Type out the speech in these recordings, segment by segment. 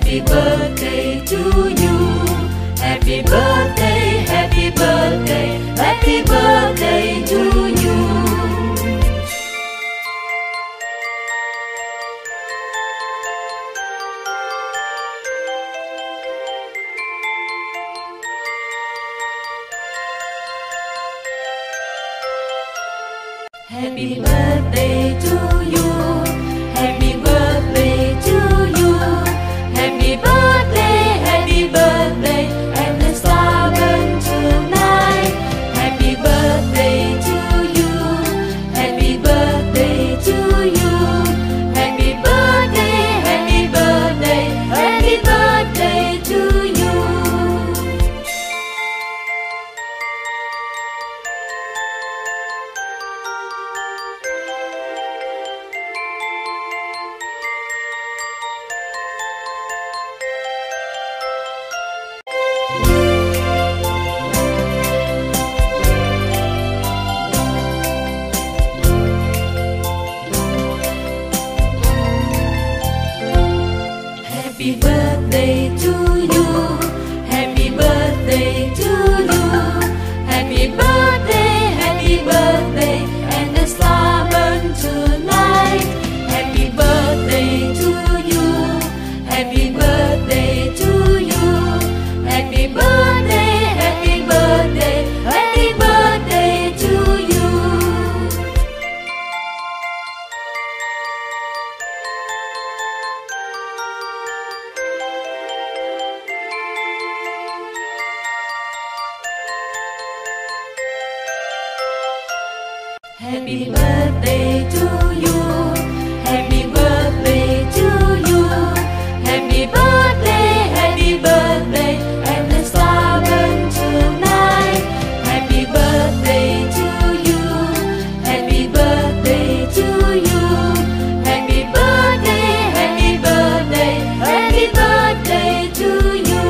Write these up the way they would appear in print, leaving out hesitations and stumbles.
Happy birthday to you. Happy birthday, happy birthday, happy birthday to you. Happy birthday to you. Happy birthday to you. Happy birthday, and the star burn tonight. Happy birthday to you. Happy birthday to you. Happy birthday, happy birthday, happy birthday to you. Happy birthday to you. Happy birthday to you. Happy birthday, and the star burn tonight. Happy birthday to you. Happy birthday to you. Happy birthday, happy birthday, happy birthday to you. Happy birthday to you. Happy birthday to you. Happy birthday, and the star burn tonight. Happy birthday to you. Happy birthday to you. Happy birthday, happy birthday, happy birthday to you.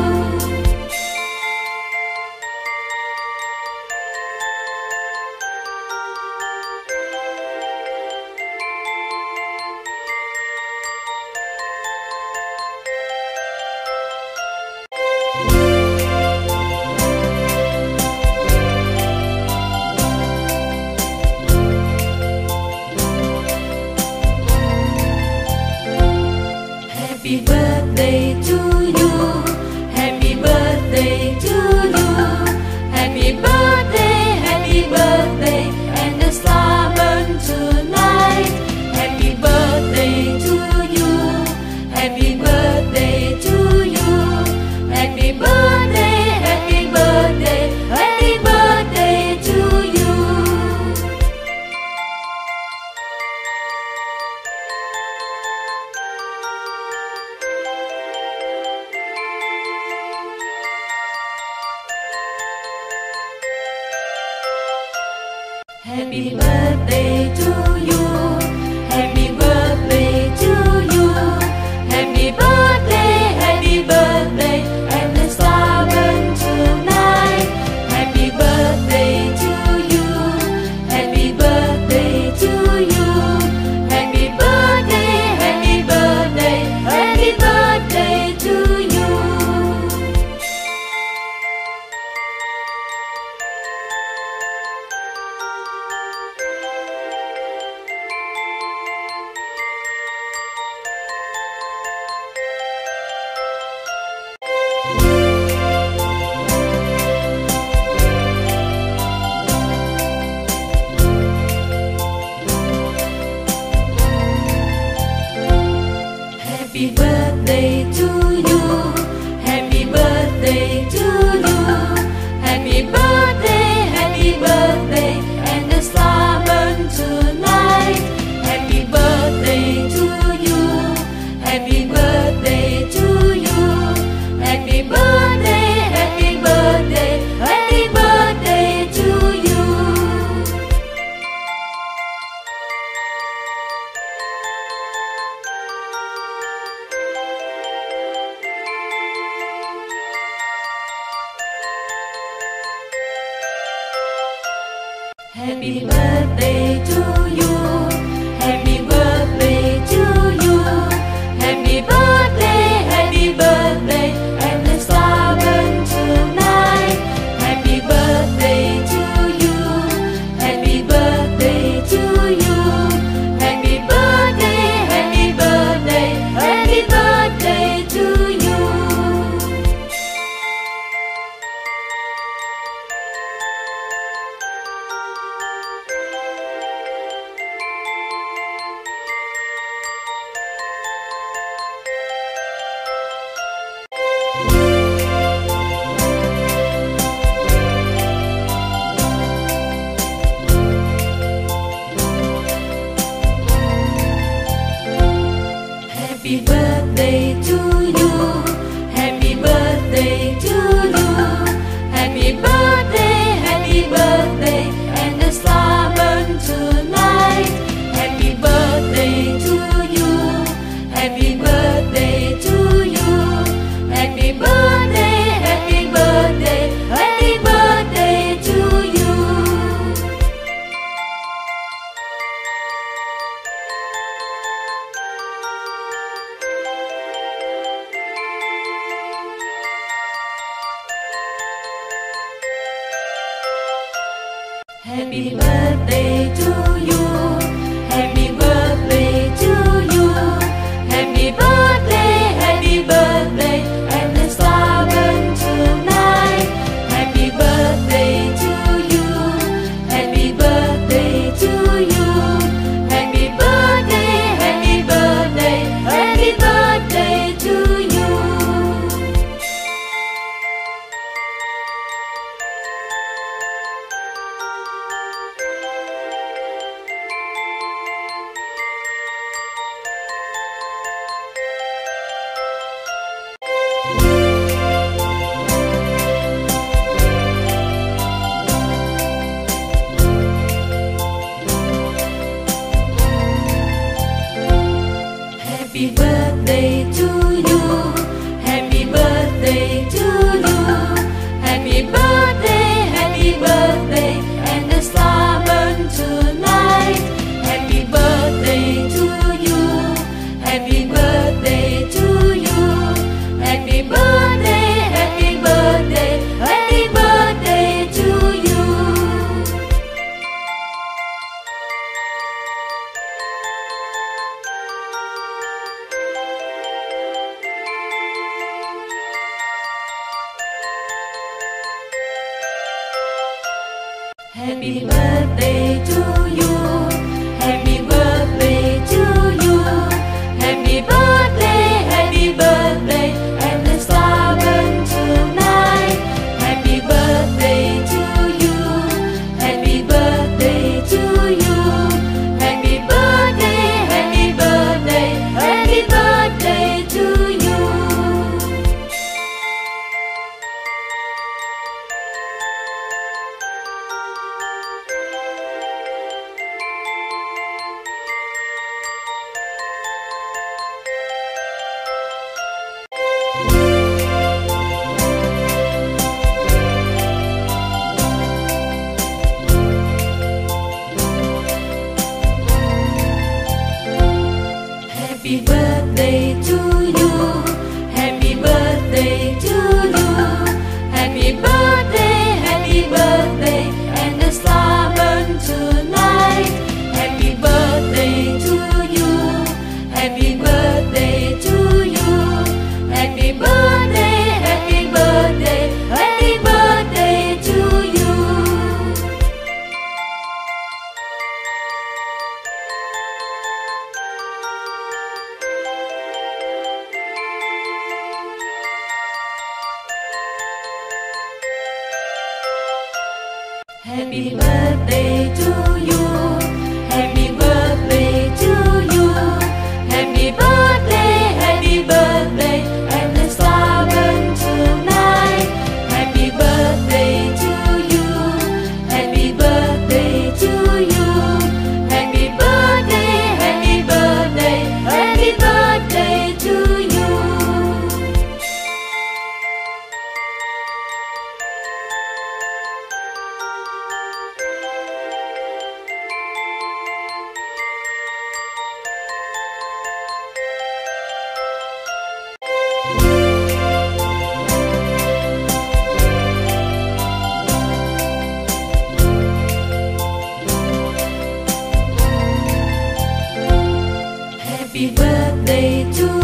Happy birthday to you. Happy birthday to you. Happy birthday, and the star burn tonight. Happy birthday to you. Happy birthday to you. Happy birthday, happy birthday, happy birthday to you. Happy birthday to you. Happy birthday to you. Happy birthday, and the star burn tonight. Happy birthday to you. Happy birthday to you. Happy birthday, happy birthday, happy birthday to you. Happy birthday to you. Happy birthday to you. Happy birthday, and the star burn tonight. Happy birthday to you. Happy birthday to you. Happy birthday, happy birthday, happy birthday to you. Happy birthday to you. Happy birthday to you. Happy birthday, happy Happy birthday to you. Happy birthday to you. Happy birthday, happy birthday, happy birthday to you. Happy birthday to you. Happy birthday to you. Happy birthday, happy birthday, and the star burn tonight. Happy birthday to you. Happy birthday to you. Happy birthday, happy birthday, happy birthday to you. Happy birthday to you. Happy birthday to you. Happy birthday, happy birthday, and the star burn tonight. Happy birthday to you. Happy birthday to you. Happy birthday, happy birthday, happy birthday to you. Happy birthday to you. Happy birthday to you. Happy birthday, happy birthday, and the star burn tonight. Happy birthday to you. Happy birthday to you. Happy birthday, happy birthday, happy birthday to you. Happy birthday to you. Happy birthday to you. Happy birthday, happy birthday, and the star burn tonight. Happy birthday to you. Happy birthday to you. Happy birthday, happy birthday, happy birthday to you. Happy birthday to you. Happy birthday to you. Happy birthday, happy birthday, and the star burn tonight. Happy birthday to you. Happy birthday to you. Happy birthday, happy birthday, happy birthday to you. Happy birthday to